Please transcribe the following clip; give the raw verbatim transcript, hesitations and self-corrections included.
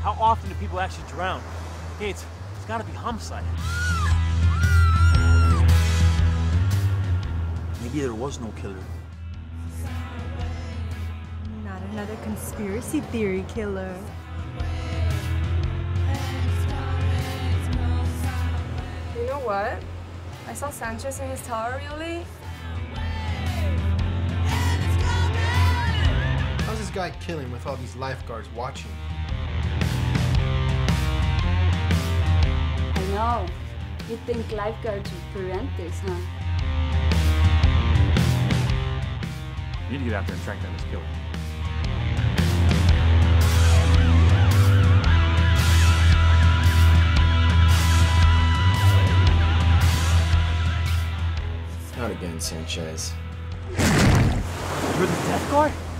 How often do people actually drown? Hey, it's, it's gotta be homicide. Maybe there was no killer. Not another conspiracy theory killer. You know what? I saw Sanchez in his tower really. How's this guy killing with all these lifeguards watching? I know. You think lifeguards would prevent this, huh? You need to get out there and track down this killer. Not again, Sanchez. You're the DeathGuard?